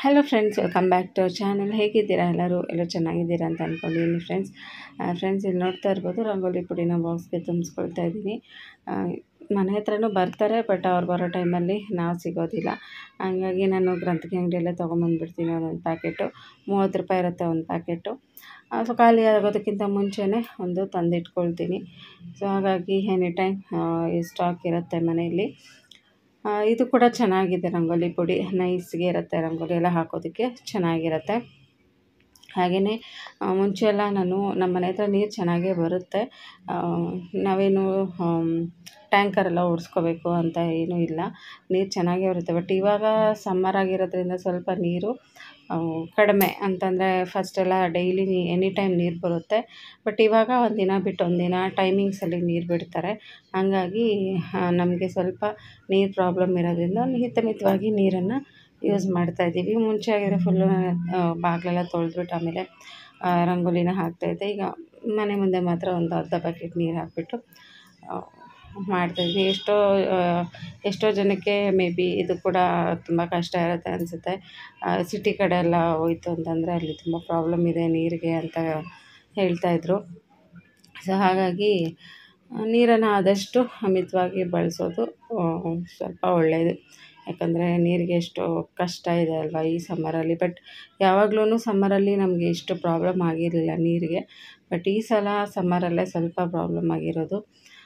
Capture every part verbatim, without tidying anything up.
Hello friends, welcome back to our channel. ಹೇಗಿದ್ದೀರಾ ಎಲ್ಲರೂ? ಎಲ್ಲರೂ ಚೆನ್ನಾಗಿದ್ದೀರಾ ಅಂತ ಅಂದ್ಕೊಂಡಿದ್ದೀನಿ ಫ್ರೆಂಡ್ಸ್. ಫ್ರೆಂಡ್ಸ್ ಇಲ್ಲಿ ನೋಡ್ತಾ ಇರ್ಬೋದು, ರಂಗೋಲಿ ಪುಡಿನ ಬಾಕ್ಸ್ಗೆ ತುಂಬಿಸ್ಕೊಳ್ತಾ ಇದ್ದೀನಿ. ಮನೆ ಹತ್ರನೂ ಬರ್ತಾರೆ, ಬಟ್ ಅವ್ರು ಬರೋ ಟೈಮಲ್ಲಿ ನಾವು ಸಿಗೋದಿಲ್ಲ. ಹಂಗಾಗಿ ನಾನು ಗ್ರಂಥಿಗೆ ಅಂಗಡಿಯಲ್ಲೇ ತೊಗೊಂಬಂದುಬಿಡ್ತೀನಿ. ಒಂದೊಂದು ಪ್ಯಾಕೆಟು ಮೂವತ್ತು ರೂಪಾಯಿ ಇರುತ್ತೆ ಒಂದು ಪ್ಯಾಕೆಟು. ಸೊ ಖಾಲಿ ಆಗೋದಕ್ಕಿಂತ ಮುಂಚೆನೇ ಒಂದು ತಂದಿಟ್ಕೊಳ್ತೀನಿ. ಸೊ ಹಾಗಾಗಿ ಎನಿ ಟೈಮ್ ಈ ಸ್ಟಾಕ್ ಇರುತ್ತೆ ಮನೆಯಲ್ಲಿ. ಇದು ಕೂಡ ಚೆನ್ನಾಗಿದೆ, ರಂಗೋಲಿ ಪುಡಿ ನೈಸ್ಗೆ ಇರುತ್ತೆ, ರಂಗೋಲಿ ಎಲ್ಲ ಹಾಕೋದಕ್ಕೆ ಚೆನ್ನಾಗಿರುತ್ತೆ. ಹಾಗೆಯೇ ಮುಂಚೆ ಎಲ್ಲ ನಾನು ನಮ್ಮ ಮನೆ ಹತ್ರ ನೀರು ಚೆನ್ನಾಗೇ ಬರುತ್ತೆ. ನಾವೇನು ಟ್ಯಾಂಕರೆಲ್ಲ ಓಡಿಸ್ಕೋಬೇಕು ಅಂತ ಏನೂ ಇಲ್ಲ, ನೀರು ಚೆನ್ನಾಗೇ ಬರುತ್ತೆ. ಬಟ್ ಇವಾಗ ಸಮ್ಮರ್ ಆಗಿರೋದ್ರಿಂದ ಸ್ವಲ್ಪ ನೀರು ಕಡಿಮೆ ಅಂತಂದರೆ, ಫಸ್ಟೆಲ್ಲ ಡೈಲಿ ನೀ ಎನಿ ಟೈಮ್ ನೀರು ಬರುತ್ತೆ. ಬಟ್ ಇವಾಗ ಒಂದಿನ ಬಿಟ್ಟು ಒಂದಿನ ಟೈಮಿಂಗ್ಸಲ್ಲಿ ನೀರು ಬಿಡ್ತಾರೆ. ಹಾಗಾಗಿ ನಮಗೆ ಸ್ವಲ್ಪ ನೀರು ಪ್ರಾಬ್ಲಮ್ ಇರೋದ್ರಿಂದ ಹಿತಮಿತವಾಗಿ ನೀರನ್ನು ಯೂಸ್ ಮಾಡ್ತಾಯಿದ್ದೀವಿ. ಮುಂಚೆ ಆಗಿದ್ರೆ ಫುಲ್ಲು ಬಾಗಿಲೆಲ್ಲ ತೊಳೆದ್ಬಿಟ್ಟು ಆಮೇಲೆ ರಂಗೋಲಿನ ಹಾಕ್ತಾಯಿದ್ದೆ. ಈಗ ಮನೆ ಮುಂದೆ ಮಾತ್ರ ಒಂದು ಅರ್ಧ ಬಕೆಟ್ ನೀರು ಹಾಕಿಬಿಟ್ಟು ಮಾಡ್ತಾಯಿದ್ವಿ. ಎಷ್ಟೋ ಎಷ್ಟೋ ಜನಕ್ಕೆ ಮೇ ಬಿ ಇದು ಕೂಡ ತುಂಬ ಕಷ್ಟ ಇರುತ್ತೆ ಅನಿಸುತ್ತೆ. ಸಿಟಿ ಕಡೆ ಎಲ್ಲ ಹೋಯ್ತು ಅಂತಂದರೆ ಅಲ್ಲಿ ತುಂಬ ಪ್ರಾಬ್ಲಮ್ ಇದೆ ನೀರಿಗೆ ಅಂತ ಹೇಳ್ತಾಯಿದ್ರು. ಸೊ ಹಾಗಾಗಿ ನೀರನ್ನು ಆದಷ್ಟು ಮಿತವಾಗಿ ಬಳಸೋದು ಸ್ವಲ್ಪ ಒಳ್ಳೆಯದು. ಯಾಕಂದರೆ ನೀರಿಗೆ ಎಷ್ಟು ಕಷ್ಟ ಇದೆ ಅಲ್ವಾ ಈ ಸಮ್ಮರಲ್ಲಿ. ಬಟ್ ಯಾವಾಗಲೂ ಸಮ್ಮರಲ್ಲಿ ನಮಗೆ ಇಷ್ಟು ಪ್ರಾಬ್ಲಮ್ ಆಗಿರಲಿಲ್ಲ ನೀರಿಗೆ. ಬಟ್ ಈ ಸಲ ಸಮ್ಮರಲ್ಲೇ ಸ್ವಲ್ಪ ಪ್ರಾಬ್ಲಮ್ ಆಗಿರೋದು.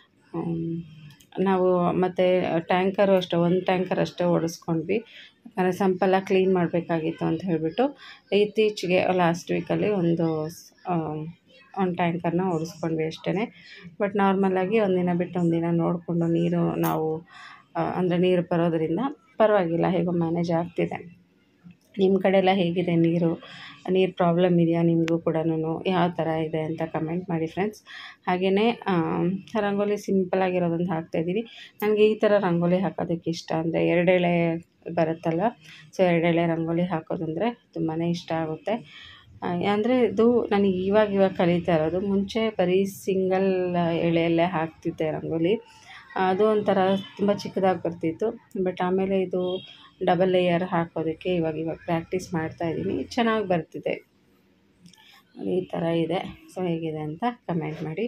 ನಾವು ಮತ್ತು ಟ್ಯಾಂಕರು ಅಷ್ಟೇ, ಒಂದು ಟ್ಯಾಂಕರ್ ಅಷ್ಟೇ ಓಡಿಸ್ಕೊಂಡ್ವಿ. ಯಾಕಂದರೆ ಸಂಪೆಲ್ಲ ಕ್ಲೀನ್ ಮಾಡಬೇಕಾಗಿತ್ತು ಅಂತ ಹೇಳಿಬಿಟ್ಟು ಇತ್ತೀಚೆಗೆ ಲಾಸ್ಟ್ ವೀಕಲ್ಲಿ ಒಂದು ಒಂದು ಟ್ಯಾಂಕರ್ನ ಓಡಿಸ್ಕೊಂಡ್ವಿ ಅಷ್ಟೇ. ಬಟ್ ನಾರ್ಮಲಾಗಿ ಒಂದಿನ ಬಿಟ್ಟು ಒಂದಿನ ನೋಡಿಕೊಂಡು ನೀರು ನಾವು ಅಂದರೆ ನೀರು ಬರೋದರಿಂದ ಪರವಾಗಿಲ್ಲ, ಹೇಗೋ ಮ್ಯಾನೇಜ್ ಆಗ್ತಿದೆ. ನಿಮ್ಮ ಕಡೆ ಎಲ್ಲ ಹೇಗಿದೆ ನೀರು? ನೀರು ಪ್ರಾಬ್ಲಮ್ ಇದೆಯಾ ನಿಮಗೂ ಕೂಡ? ಯಾವ ಥರ ಇದೆ ಅಂತ ಕಮೆಂಟ್ ಮಾಡಿ ಫ್ರೆಂಡ್ಸ್. ಹಾಗೆಯೇ ರಂಗೋಲಿ ಸಿಂಪಲಾಗಿರೋದೊಂದು ಹಾಕ್ತಾಯಿದ್ದೀನಿ. ನನಗೆ ಈ ಥರ ರಂಗೋಲಿ ಹಾಕೋದಕ್ಕೆ ಇಷ್ಟ. ಅಂದರೆ ಎರಡೆಳೆ ಬರುತ್ತಲ್ವ, ಸೊ ಎರಡೆಳೆ ರಂಗೋಲಿ ಹಾಕೋದಂದರೆ ತುಂಬಾ ಇಷ್ಟ ಆಗುತ್ತೆ. ಅಂದರೆ ಇದು ನನಗೆ ಇವಾಗ ಇವಾಗ ಕಲಿತಾ ಇರೋದು. ಮುಂಚೆ ಬರೀ ಸಿಂಗಲ್ ಎಳೆಯಲ್ಲೇ ಹಾಕ್ತಿದ್ದೆ ರಂಗೋಲಿ. ಅದು ಒಂಥರ ತುಂಬ ಚಿಕ್ಕದಾಗಿ ಬರ್ತಿತ್ತು. ಬಟ್ ಆಮೇಲೆ ಇದು ಡಬಲ್ ಲೇಯರ್ ಹಾಕೋದಕ್ಕೆ ಇವಾಗ ಇವಾಗ ಪ್ರಾಕ್ಟೀಸ್ ಮಾಡ್ತಾಯಿದ್ದೀನಿ. ಚೆನ್ನಾಗಿ ಬರ್ತಿದೆ. ಈ ಥರ ಇದೆ. ಸೊ ಹೇಗಿದೆ ಅಂತ ಕಮೆಂಟ್ ಮಾಡಿ.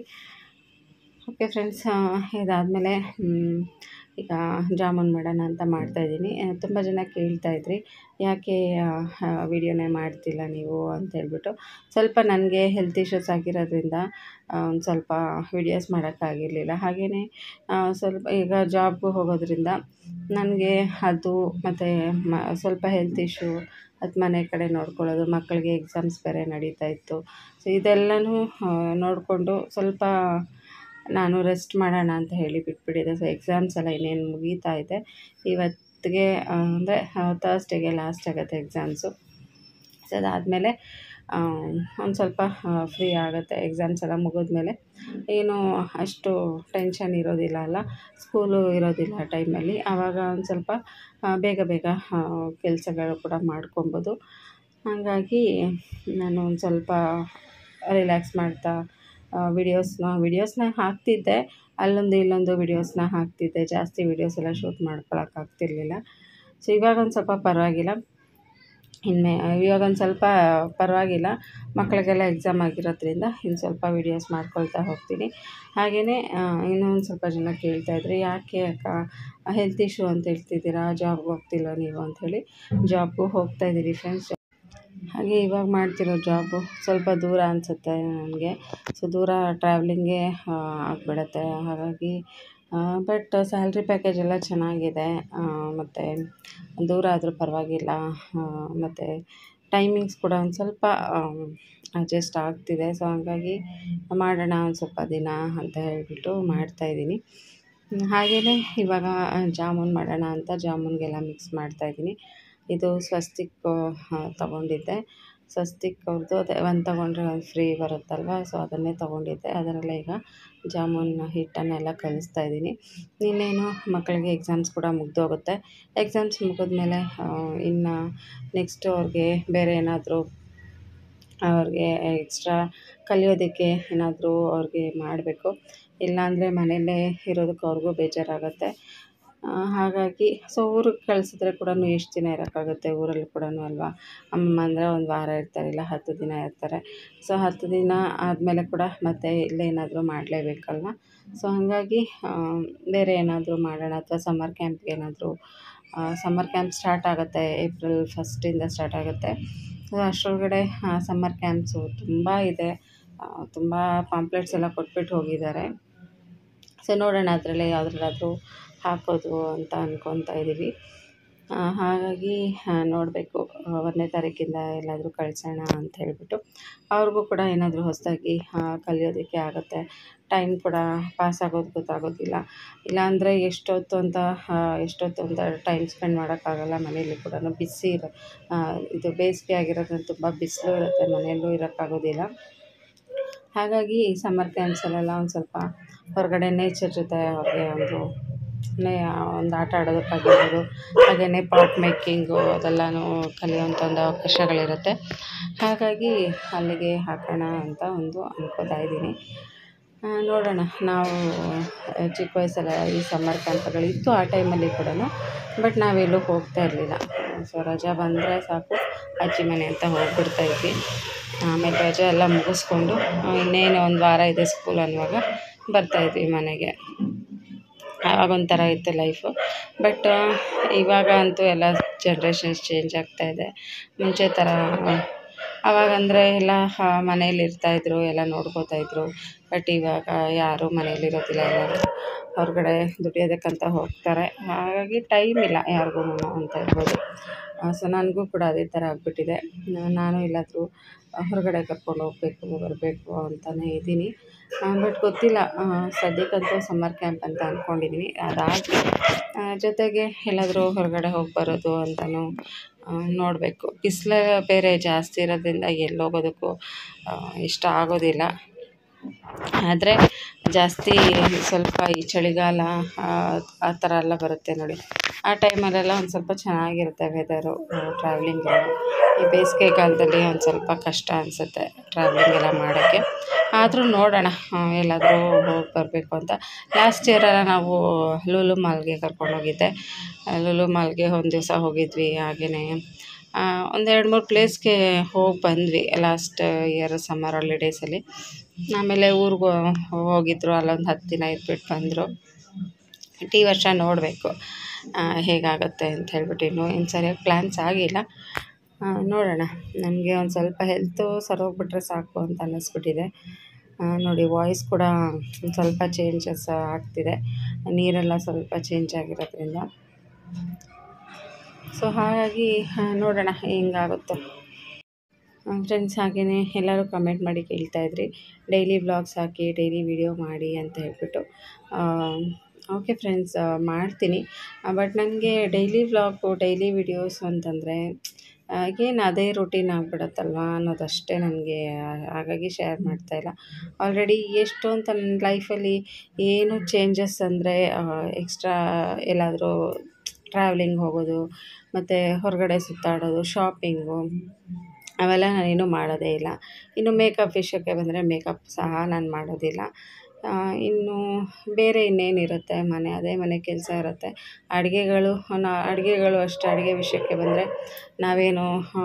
ಓಕೆ ಫ್ರೆಂಡ್ಸ್, ಇದಾದಮೇಲೆ ಈಗ ಜಾಮೂನ್ ಮಾಡೋಣ ಅಂತ ಮಾಡ್ತಾಯಿದ್ದೀನಿ. ತುಂಬ ಜನ ಕೇಳ್ತಾಯಿದ್ರಿ, ಯಾಕೆ ವಿಡಿಯೋನೇ ಮಾಡ್ತಿಲ್ಲ ನೀವು ಅಂತ ಹೇಳ್ಬಿಟ್ಟು. ಸ್ವಲ್ಪ ನನಗೆ ಹೆಲ್ತ್ ಇಶ್ಯೂಸ್ ಆಗಿರೋದ್ರಿಂದ ಒಂದು ಸ್ವಲ್ಪ ವಿಡಿಯೋಸ್ ಮಾಡೋಕ್ಕಾಗಿರಲಿಲ್ಲ. ಹಾಗೆಯೇ ಸ್ವಲ್ಪ ಈಗ ಜಾಬ್ಗೂ ಹೋಗೋದ್ರಿಂದ ನನಗೆ ಅದು ಮತ್ತು ಮ ಸ್ವಲ್ಪ ಹೆಲ್ತ್ ಇಶ್ಯೂ, ಅದು ಮನೆ ಕಡೆ ನೋಡ್ಕೊಳ್ಳೋದು, ಮಕ್ಕಳಿಗೆ ಎಕ್ಸಾಮ್ಸ್ ಬೇರೆ ನಡೀತಾ ಇತ್ತು. ಸೊ ಇದೆಲ್ಲನೂ ನೋಡಿಕೊಂಡು ಸ್ವಲ್ಪ ನಾನು ರೆಸ್ಟ್ ಮಾಡೋಣ ಅಂತ ಹೇಳಿ ಬಿಟ್ಬಿಟ್ಟಿದ್ದೆ. ಸೊ ಎಕ್ಸಾಮ್ಸ್ ಎಲ್ಲ ಇನ್ನೇನು ಮುಗೀತಾ ಇದೆ. ಇವತ್ತಿಗೆ ಅಂದರೆ ಥರ್ಸ್ಡೇಗೆ ಲಾಸ್ಟ್ ಆಗುತ್ತೆ ಎಕ್ಸಾಮ್ಸು. ಸೊ ಅದಾದಮೇಲೆ ಒಂದು ಸ್ವಲ್ಪ ಫ್ರೀ ಆಗುತ್ತೆ. ಎಕ್ಸಾಮ್ಸ್ ಎಲ್ಲ ಮುಗಿದ್ಮೇಲೆ ಏನು ಅಷ್ಟು ಟೆನ್ಷನ್ ಇರೋದಿಲ್ಲ ಅಲ್ಲ, ಸ್ಕೂಲು ಇರೋದಿಲ್ಲ ಆ ಟೈಮಲ್ಲಿ. ಆವಾಗ ಒಂದು ಸ್ವಲ್ಪ ಬೇಗ ಬೇಗ ಕೆಲಸಗಳು ಕೂಡ ಮಾಡ್ಕೊಬೋದು. ಹಾಗಾಗಿ ನಾನು ಒಂದು ಸ್ವಲ್ಪ ರಿಲ್ಯಾಕ್ಸ್ ಮಾಡ್ತಾ ವಿಡಿಯೋಸ್ನ ವಿಡಿಯೋಸ್ನ ಹಾಕ್ತಿದ್ದೆ. ಅಲ್ಲೊಂದು ಇಲ್ಲೊಂದು ವಿಡಿಯೋಸ್ನ ಹಾಕ್ತಿದ್ದೆ. ಜಾಸ್ತಿ ವಿಡಿಯೋಸ್ ಎಲ್ಲ ಶೂಟ್ ಮಾಡ್ಕೊಳಕ್ಕಾಗ್ತಿರ್ಲಿಲ್ಲ. ಸೊ ಇವಾಗ ಒಂದು ಸ್ವಲ್ಪ ಪರವಾಗಿಲ್ಲ. ಇನ್ನು ಇವಾಗ ಒಂದು ಸ್ವಲ್ಪ ಪರವಾಗಿಲ್ಲ, ಮಕ್ಕಳಿಗೆಲ್ಲ ಎಕ್ಸಾಮ್ ಆಗಿರೋದ್ರಿಂದ ಇನ್ನು ಸ್ವಲ್ಪ ವೀಡಿಯೋಸ್ ಮಾಡ್ಕೊಳ್ತಾ ಹೋಗ್ತೀನಿ. ಹಾಗೆಯೇ ಇನ್ನೂ ಒಂದು ಸ್ವಲ್ಪ ಜನ ಕೇಳ್ತಾಯಿದ್ರು, ಯಾಕೆ ಅಕ್ಕ ಹೆಲ್ತ್ ಇಶ್ಯೂ ಅಂತ ಹೇಳ್ತಿದ್ದೀರಾ, ಜಾಬ್ಗೆ ಹೋಗ್ತಿಲ್ಲ ನೀವು ಅಂಥೇಳಿ. ಜಾಬ್ಗೂ ಹೋಗ್ತಾಯಿದ್ದೀನಿ ಫ್ರೆಂಡ್ಸ್. ಹಾಗೆ ಇವಾಗ ಮಾಡ್ತಿರೋ ಜಾಬು ಸ್ವಲ್ಪ ದೂರ ಅನಿಸುತ್ತೆ ನನಗೆ. ಸೊ ದೂರ ಟ್ರಾವೆಲಿಂಗೇ ಆಗಿಬಿಡತ್ತೆ. ಹಾಗಾಗಿ ಬಟ್ ಸ್ಯಾಲ್ರಿ ಪ್ಯಾಕೇಜ್ ಎಲ್ಲ ಚೆನ್ನಾಗಿದೆ. ಮತ್ತು ದೂರ ಆದರೂ ಪರವಾಗಿಲ್ಲ. ಮತ್ತು ಟೈಮಿಂಗ್ಸ್ ಕೂಡ ಒಂದು ಸ್ವಲ್ಪ ಅಡ್ಜಸ್ಟ್ ಆಗ್ತಿದೆ. ಸೊ ಹಾಗಾಗಿ ಮಾಡೋಣ ಒಂದು ಸ್ವಲ್ಪ ದಿನ ಅಂತ ಹೇಳಿಬಿಟ್ಟು ಮಾಡ್ತಾಯಿದ್ದೀನಿ. ಹಾಗೆಯೇ ಇವಾಗ ಜಾಮೂನ್ ಮಾಡೋಣ ಅಂತ ಜಾಮೂನ್ಗೆಲ್ಲ ಮಿಕ್ಸ್ ಮಾಡ್ತಾಯಿದ್ದೀನಿ. ಇದು ಸ್ವಸ್ತಿಕ್ ತೊಗೊಂಡಿದ್ದೆ. ಸ್ವಸ್ತಿಕ್ ಅವ್ರದ್ದು ಅದೇ ಒಂದು ತೊಗೊಂಡ್ರೆ ಒಂದು ಫ್ರೀ ಬರುತ್ತಲ್ವ, ಸೊ ಅದನ್ನೇ ತೊಗೊಂಡಿದ್ದೆ. ಅದರಲ್ಲೇ ಈಗ ಜಾಮೂನ್ ಹಿಟ್ಟನ್ನೆಲ್ಲ ಕಲಿಸ್ತಾ ಇದ್ದೀನಿ. ಇನ್ನೇನು ಮಕ್ಕಳಿಗೆ ಎಕ್ಸಾಮ್ಸ್ ಕೂಡ ಮುಗಿದೋಗುತ್ತೆ. ಎಕ್ಸಾಮ್ಸ್ ಮುಗಿದ್ಮೇಲೆ ಇನ್ನು ನೆಕ್ಸ್ಟ್ ಅವ್ರಿಗೆ ಬೇರೆ ಏನಾದರೂ ಅವ್ರಿಗೆ ಎಕ್ಸ್ಟ್ರಾ ಕಲಿಯೋದಕ್ಕೆ ಏನಾದರೂ ಅವ್ರಿಗೆ ಮಾಡಬೇಕು. ಇಲ್ಲಾಂದರೆ ಮನೆಯಲ್ಲೇ ಇರೋದಕ್ಕೆ ಅವ್ರಿಗೂ ಬೇಜಾರಾಗುತ್ತೆ. ಹಾಗಾಗಿ ಸೊ ಊರಿಗೆ ಕಳಿಸಿದ್ರೆ ಕೂಡ ಎಷ್ಟು ದಿನ ಇರೋಕ್ಕಾಗುತ್ತೆ ಊರಲ್ಲಿ ಕೂಡ ಅಲ್ವಾ. ಅಮ್ಮಮ್ಮ ಅಂದರೆ ಒಂದು ವಾರ ಇರ್ತಾರೆ, ಇಲ್ಲ ಹತ್ತು ದಿನ ಇರ್ತಾರೆ. ಸೊ ಹತ್ತು ದಿನ ಆದಮೇಲೆ ಕೂಡ ಮತ್ತೆ ಇಲ್ಲೇ ಏನಾದರೂ ಮಾಡಲೇಬೇಕಲ್ವ. ಸೊ ಹಾಗಾಗಿ ಬೇರೆ ಏನಾದರೂ ಮಾಡೋಣ, ಅಥವಾ ಸಮ್ಮರ್ ಕ್ಯಾಂಪ್ಗೆ ಏನಾದರೂ, ಸಮ್ಮರ್ ಕ್ಯಾಂಪ್ ಸ್ಟಾರ್ಟ್ ಆಗುತ್ತೆ ಏಪ್ರಿಲ್ ಫಸ್ಟಿಂದ ಸ್ಟಾರ್ಟ್ ಆಗುತ್ತೆ. ಸೊ ಅಷ್ಟರೊಳಗಡೆ ಸಮ್ಮರ್ ಕ್ಯಾಂಪ್ಸು ತುಂಬ ಇದೆ, ತುಂಬ ಪಾಂಪ್ಲೆಟ್ಸ್ ಎಲ್ಲ ಕೊಟ್ಬಿಟ್ಟು ಹೋಗಿದ್ದಾರೆ. ಸೊ ನೋಡೋಣ ಅದರಲ್ಲೇ ಯಾವುದ್ರಲ್ಲಾದರೂ ಹಾಕೋದು ಅಂತ ಅಂದ್ಕೊತಾ ಇದ್ದೀವಿ. ಹಾಗಾಗಿ ನೋಡಬೇಕು, ಒಂದನೇ ತಾರೀಕಿಂದ ಎಲ್ಲಾದರೂ ಕಳಿಸೋಣ ಅಂತ ಹೇಳಿಬಿಟ್ಟು. ಅವ್ರಿಗೂ ಕೂಡ ಏನಾದರೂ ಹೊಸದಾಗಿ ಕಲಿಯೋದಕ್ಕೆ ಆಗುತ್ತೆ, ಟೈಮ್ ಕೂಡ ಪಾಸ್ ಆಗೋದು ಗೊತ್ತಾಗೋದಿಲ್ಲ. ಇಲ್ಲಾಂದರೆ ಎಷ್ಟೊತ್ತು ಅಂತ ಎಷ್ಟೊತ್ತು ಅಂತ ಟೈಮ್ ಸ್ಪೆಂಡ್ ಮಾಡೋಕ್ಕಾಗಲ್ಲ. ಮನೇಲಿ ಕೂಡ ಬಿಸಿ ಇರೋ ಇದು ಬೇಸಿಗೆ ಆಗಿರೋದ್ರಿಂದ ತುಂಬ ಬಿಸಿಲು ಇರುತ್ತೆ, ಮನೆಯಲ್ಲೂ ಇರೋಕ್ಕಾಗೋದಿಲ್ಲ. ಹಾಗಾಗಿ ಈ ಸಮ್ಮರ್ ಕ್ಯಾಂಪ್ಸಲ್ಲೆಲ್ಲ ಒಂದು ಸ್ವಲ್ಪ ಹೊರಗಡೆ ನೇಚರ್ ಜೊತೆ ಅವ್ರಿಗೆ ಒಂದು ನೇ ಒಂದು ಆಟ ಆಡೋದಕ್ಕಾಗಿರ್ಬೋದು, ಹಾಗೆಯೇ ಪಾಟ್ ಮೇಕಿಂಗು ಅದೆಲ್ಲನೂ ಕಲಿಯೋಂಥ ಒಂದು ಅವಕಾಶಗಳಿರುತ್ತೆ. ಹಾಗಾಗಿ ಅಲ್ಲಿಗೆ ಹಾಕೋಣ ಅಂತ ಒಂದು ಅಂದ್ಕೋತಾ ಇದ್ದೀನಿ. ನೋಡೋಣ, ನಾವು ಚಿಕ್ಕ ವಯಸ್ಸಲ್ಲಿ ಈ ಸಮ್ಮರ್ ಕ್ಯಾಂಪ್ಗಳಿತ್ತು ಆ ಟೈಮಲ್ಲಿ ಕೂಡ, ಬಟ್ ನಾವೆಲ್ಲೂ ಹೋಗ್ತಾ ಇರಲಿಲ್ಲ. ಸೊ ರಜೆ ಬಂದರೆ ಸಾಕು ಅಜ್ಜಿ ಮನೆ ಅಂತ ಹೋಗ್ಬಿಡ್ತಾಯಿದ್ವಿ. ಆಮೇಲೆ ರಜೆ ಎಲ್ಲ ಮುಗಿಸ್ಕೊಂಡು ಇನ್ನೇನು ಒಂದು ವಾರ ಇದೆ ಸ್ಕೂಲ್ ಅನ್ನುವಾಗ ಬರ್ತಾಯಿದ್ವಿ ಮನೆಗೆ. ಆವಾಗೊಂಥರ ಇತ್ತು ಲೈಫು. ಬಟ್ ಇವಾಗ ಅಂತೂ ಎಲ್ಲ ಜನ್ರೇಷನ್ಸ್ ಚೇಂಜ್ ಆಗ್ತಾಯಿದೆ. ಮುಂಚೆ ಥರ ಆವಾಗಂದರೆ ಎಲ್ಲ ಮನೇಲಿ ಇರ್ತಾಯಿದ್ರು, ಎಲ್ಲ ನೋಡ್ಕೋತಾಯಿದ್ರು. ಬಟ್ ಇವಾಗ ಯಾರೂ ಮನೇಲಿರೋದಿಲ್ಲ, ಎಲ್ಲರೂ ಹೊರಗಡೆ ದುಡಿಯೋದಕ್ಕಂತ ಹೋಗ್ತಾರೆ. ಹಾಗಾಗಿ ಟೈಮ್ ಇಲ್ಲ ಯಾರಿಗೂ ಅಂತ ಹೇಳ್ಬೋದು. ಸೊ ನನಗೂ ಕೂಡ ಅದೇ ಥರ ಆಗಿಬಿಟ್ಟಿದೆ. ನಾನು ಎಲ್ಲಾದರೂ ಹೊರಗಡೆ ಕರ್ಕೊಂಡು ಹೋಗಬೇಕು ಬರಬೇಕು ಅಂತಲೇ ಇದ್ದೀನಿ. ಬಟ್ ಗೊತ್ತಿಲ್ಲ, ಸದ್ಯಕ್ಕಂತೂ ಸಮ್ಮರ್ ಕ್ಯಾಂಪ್ ಅಂತ ಅಂದ್ಕೊಂಡಿದ್ದೀನಿ. ಅದಾಗಿ ಜೊತೆಗೆ ಎಲ್ಲಾದರೂ ಹೊರಗಡೆ ಹೋಗಿ ಬರೋದು ಅಂತಲೂ ನೋಡಬೇಕು. ಬಿಸಿಲು ಬೇರೆ ಜಾಸ್ತಿ ಇರೋದ್ರಿಂದ ಎಲ್ಲೋಗೋದಕ್ಕೂ ಇಷ್ಟ ಆಗೋದಿಲ್ಲ. ಆದರೆ ಜಾಸ್ತಿ ಸ್ವಲ್ಪ ಈ ಚಳಿಗಾಲ ಆ ಥರ ಎಲ್ಲ ಬರುತ್ತೆ ನೋಡಿ, ಆ ಟೈಮಲ್ಲೆಲ್ಲ ಒಂದು ಸ್ವಲ್ಪ ಚೆನ್ನಾಗಿರುತ್ತೆ ವೆದರು, ಟ್ರಾವೆಲಿಂಗ್. ಈ ಬೇಸಿಗೆಗಾಲದಲ್ಲಿ ಒಂದು ಸ್ವಲ್ಪ ಕಷ್ಟ ಅನಿಸುತ್ತೆ ಟ್ರಾವೆಲಿಂಗ್ ಎಲ್ಲ ಮಾಡೋಕ್ಕೆ. ಆದರೂ ನೋಡೋಣ, ಎಲ್ಲಾದರೂ ಹೋಗಿ ಬರಬೇಕು ಅಂತ. ಲಾಸ್ಟ್ ಇಯರೆಲ್ಲ ನಾವು ಲೂಲು ಮಾಲ್ಗೆ ಕರ್ಕೊಂಡೋಗಿದ್ದೆ. ಲೂಲು ಮಾಲ್ಗೆ ಒಂದು ದಿವಸ ಹೋಗಿದ್ವಿ. ಹಾಗೆಯೇ ಒಂದು ಎರಡು ಮೂರು ಪ್ಲೇಸ್ಗೆ ಹೋಗಿ ಬಂದ್ವಿ ಲಾಸ್ಟ್ ಇಯರ್ ಸಮ್ಮರ್ ಹಾಲಿಡೇಸಲ್ಲಿ. ಆಮೇಲೆ ಊರಿಗೆ ಹೋಗಿದ್ರು, ಅಲ್ಲೊಂದು ಹತ್ತು ದಿನ ಇದ್ಬಿಟ್ಟು ಬಂದರು. ಬಟ್ ಈ ವರ್ಷ ನೋಡಬೇಕು ಹೇಗಾಗುತ್ತೆ ಅಂತ ಹೇಳ್ಬಿಟ್ಟು. ಇನ್ನೂ ಏನು ಸರಿಯಾಗಿ ಪ್ಲ್ಯಾನ್ಸ್ ಆಗಿಲ್ಲ, ನೋಡೋಣ. ನನಗೆ ಒಂದು ಸ್ವಲ್ಪ ಹೆಲ್ತು ಸರೋಗ್ಬಿಟ್ರೆ ಸಾಕು ಅಂತ ಅನ್ನಿಸ್ಬಿಟ್ಟಿದೆ ನೋಡಿ. ವಾಯ್ಸ್ ಕೂಡ ಒಂದು ಸ್ವಲ್ಪ ಚೇಂಜಸ್ ಆಗ್ತಿದೆ, ನೀರೆಲ್ಲ ಸ್ವಲ್ಪ ಚೇಂಜ್ ಆಗಿರೋದ್ರಿಂದ. ಸೊ ಹಾಗಾಗಿ ನೋಡೋಣ ಹೆಂಗಾಗುತ್ತೋ. ಫ್ರೆಂಡ್ಸ್, ಹಾಗೆಯೇ ಎಲ್ಲರೂ ಕಮೆಂಟ್ ಮಾಡಿ ಕೇಳ್ತಾಯಿದ್ರಿ, ಡೈಲಿ ವ್ಲಾಗ್ಸ್ ಹಾಕಿ, ಡೈಲಿ ವಿಡಿಯೋ ಮಾಡಿ ಅಂತ ಹೇಳ್ಬಿಟ್ಟು. ಓಕೆ ಫ್ರೆಂಡ್ಸ್, ಮಾಡ್ತೀನಿ. ಬಟ್ ನನಗೆ ಡೈಲಿ ವ್ಲಾಗು, ಡೈಲಿ ವಿಡಿಯೋಸು ಅಂತಂದರೆ ಏನು ಅದೇ ರೂಟೀನ್ ಆಗಿಬಿಡುತ್ತಲ್ವ ಅನ್ನೋದಷ್ಟೇ ನನಗೆ. ಹಾಗಾಗಿ ಶೇರ್ ಮಾಡ್ತಾಯಿಲ್ಲ. ಆಲ್ರೆಡಿ ಎಷ್ಟು ಅಂತ ನನ್ನ ಲೈಫಲ್ಲಿ ಏನು ಚೇಂಜಸ್ ಅಂದರೆ, ಎಕ್ಸ್ಟ್ರಾ ಎಲ್ಲಾದರೂ ಟ್ರಾವೆಲಿಂಗ್ ಹೋಗೋದು, ಮತ್ತು ಹೊರಗಡೆ ಸುತ್ತಾಡೋದು, ಶಾಪಿಂಗು, ಅವೆಲ್ಲ ನಾನೇನು ಮಾಡೋದೇ ಇಲ್ಲ. ಇನ್ನು ಮೇಕಪ್ ವಿಷಯಕ್ಕೆ ಬಂದರೆ ಮೇಕಪ್ ಸಹ ನಾನು ಮಾಡೋದಿಲ್ಲ. ಇನ್ನು ಬೇರೆ ಇನ್ನೇನಿರುತ್ತೆ, ಮನೆ ಅದೇ ಮನೆ ಕೆಲಸ ಇರುತ್ತೆ. ಅಡುಗೆಗಳು ನಾ ಅಡುಗೆಗಳು ಅಷ್ಟೇ. ಅಡುಗೆ ವಿಷಯಕ್ಕೆ ಬಂದರೆ ನಾವೇನು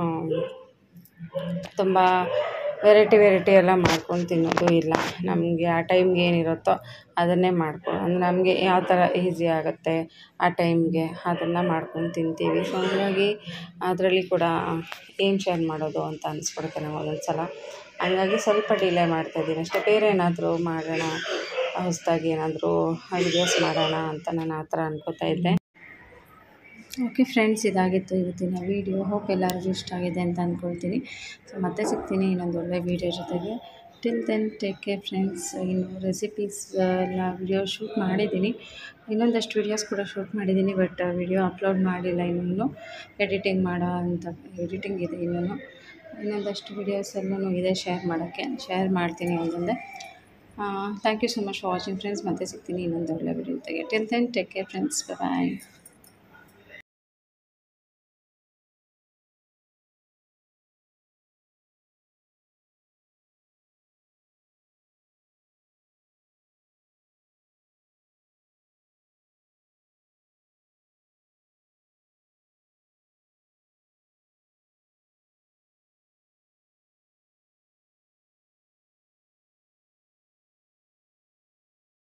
ತುಂಬ ವೆರೈಟಿ ವೆರೈಟಿ ಎಲ್ಲ ಮಾಡ್ಕೊಂಡು ತಿನ್ನೋದು ಇಲ್ಲ. ನಮಗೆ ಆ ಟೈಮ್ಗೆ ಏನಿರುತ್ತೋ ಅದನ್ನೇ ಮಾಡ್ಕೊ ಅಂದರೆ ನಮಗೆ ಯಾವ ಥರ ಈಸಿ ಆಗುತ್ತೆ ಆ ಟೈಮ್ಗೆ ಅದನ್ನು ಮಾಡ್ಕೊಂಡು ತಿಂತೀವಿ. ಸೊ ಹಾಗಾಗಿ ಅದರಲ್ಲಿ ಕೂಡ ಏನು ಶೇರ್ ಮಾಡೋದು ಅಂತ ಅನಿಸ್ಬಿಡುತ್ತೆ ನಾವು ಒಂದೊಂದು ಸಲ. ಹಂಗಾಗಿ ಸ್ವಲ್ಪ ಡಿಲೇ ಮಾಡ್ತಾಯಿದ್ದೀನಿ ಅಷ್ಟೇ. ಬೇರೆ ಏನಾದರೂ ಮಾಡೋಣ, ಹೊಸದಾಗಿ ಏನಾದರೂ ವಿಡಿಯೋಸ್ ಮಾಡೋಣ ಅಂತ ನಾನು ಆ ಥರ ಅನ್ಕೋತಾ ಇದ್ದೆ. ಓಕೆ ಫ್ರೆಂಡ್ಸ್, ಇದಾಗಿತ್ತು ಇವತ್ತಿನ ವೀಡಿಯೋ. ಹೋಪ್ ಎಲ್ಲರಿಗೂ ಇಷ್ಟ ಆಗಿದೆ ಅಂತ ಅಂದ್ಕೊಳ್ತೀನಿ. ಸೊ ಮತ್ತೆ ಸಿಗ್ತೀನಿ ಇನ್ನೊಂದು ಒಳ್ಳೆ ವೀಡಿಯೋ ಜೊತೆಗೆ. Till then take care friends. ಇನ್ನು ರೆಸಿಪೀಸ್ ಎಲ್ಲ ವಿಡಿಯೋ ಶೂಟ್ ಮಾಡಿದ್ದೀನಿ, ಇನ್ನೊಂದಷ್ಟು ವೀಡಿಯೋಸ್ ಕೂಡ ಶೂಟ್ ಮಾಡಿದ್ದೀನಿ. ಬಟ್ ವಿಡಿಯೋ ಅಪ್ಲೋಡ್ ಮಾಡಿಲ್ಲ ಇನ್ನೂ. ಎಡಿಟಿಂಗ್ ಮಾಡೋ ಅಂತ ಎಡಿಟಿಂಗ್ ಇದೆ ಇನ್ನೂ. ಇನ್ನೊಂದಷ್ಟು ವೀಡಿಯೋಸ್ ಎಲ್ಲನೂ ಇದೆ ಶೇರ್ ಮಾಡೋಕ್ಕೆ, ಶೇರ್ ಮಾಡ್ತೀನಿ ಒಂದೊಂದೇ. Thank you so much for watching friends. ಮತ್ತೆ ಸಿಗ್ತೀನಿ ಇನ್ನೊಂದು ಒಳ್ಳೆ ವೀಡಿಯೋ ಜೊತೆಗೆ. Till then take care friends. ಬಾಯ್.